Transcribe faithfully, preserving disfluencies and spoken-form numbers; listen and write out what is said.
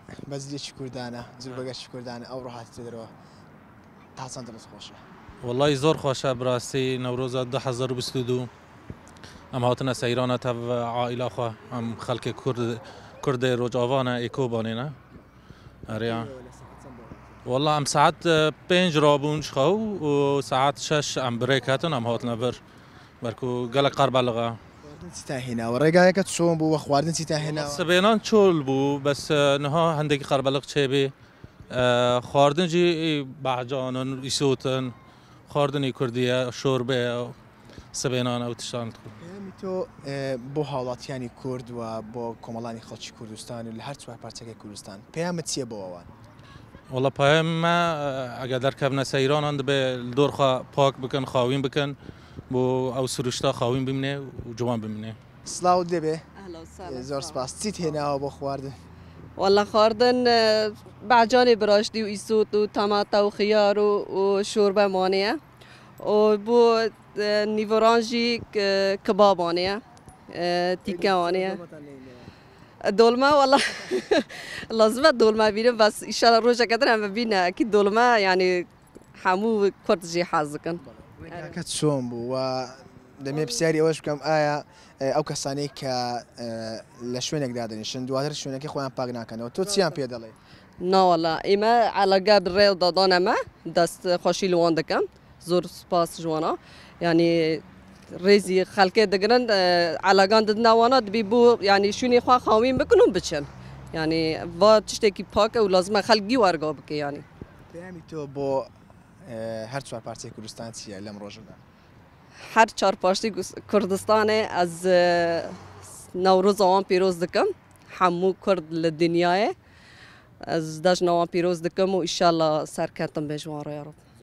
بەزیێکی کوردانە زور بەگەشتی کوردانە ئەو ڕۆهاتی دەرەوە تا چەند دڵت خۆشە؟ والله زۆر خۆشە بڕاستی نەورۆزە دو هەزار و بیست و دوو ئەم هاتنە سەیرانە تەڤ عائیلاخوا ئەم خەڵکی کورد کوردی ڕۆژاوانە ئێکۆ بانێنە ئەرێ والله ئەم سەعات پێنج ڕابوون شخەو و سەعات شەش ئەم برێک هاتن ئەم هاتنە بەر بەرکو گەلک قەربەلغە چیتا هێناوە ڕێگایەکەت چۆن بوو وە خواردن چیتا هێناوە؟ سبێنان چۆل بوو بەس نها هەندێکی قەربەلق چێبێ خواردنجی بەعجانن ئیسۆتن خواردنی کوردیە شۆربێ سبێنان ئەو تشتان تۆ بۆ هاوڵاتیانی کورد و بۆ کۆمەڵانی خەڵکی کوردستان و لە هەر چوار پارچەکەی کوردستان پەیامت چییە بۆ ئەوان؟ والله پەیامە ئەگە دەرکەبنە سەیرانان دەبێ دۆرخوا پاک بکەن خاوین بکەن بۆ ئەو سروشتا خاوین بمنێ و جوان بمنێ. سلااو دەبێ زۆر سپاس چیت هێناوە بۆ خواردن؟ والله خواردن بەعجانی براشتی و ئیسوت و تەماتە و خیار و شۆربە مانەیە و بۆ نیڤۆرانژی کبابانەیە تیکەوانەیە دۆڵمە والله لازمە دۆڵمە بینم بەس ئیشاڵە ڕۆژەکەتر ئەمە بینە ئەکی دۆڵمە یعنی هەموو کوردجی حەز دەکەن. ڕێگاکەت چۆن بوو و دەمێ پرسیاری ئەوەش بکەم ئایا ئەو کەسانەی کە لە شوێنێکدا دەنیشن دواتر شوێنەکەی خۆیان پاک ناکەنەوە تۆ چیان پێ دەڵێ؟ ناوەڵا ئێمە عەلەگە بڕێ و دادانەمە دەست خۆشی لەوان دەکەم زۆر سپاس جوانە ینی ڕێزی خەڵکێ دەگرن عەلەگان دناوانە دەبی بۆ ینی شوێنی خوا خاوین بکن و بچن ینی وا تشتێکی پاکە و لازمە خەڵکی وەرگا بکە ینی. پەیامی تۆ بۆ هەر چوار پارچەی کوردستان چییە لەم ڕۆژەدا؟ هەر چوار پارچەی کوردستانê ez newroza wan pîroz dikim hemû Kurd li dinyayê ez dejna wan pîroz dikim û îşallah serketim bê ji wan re ya Rab.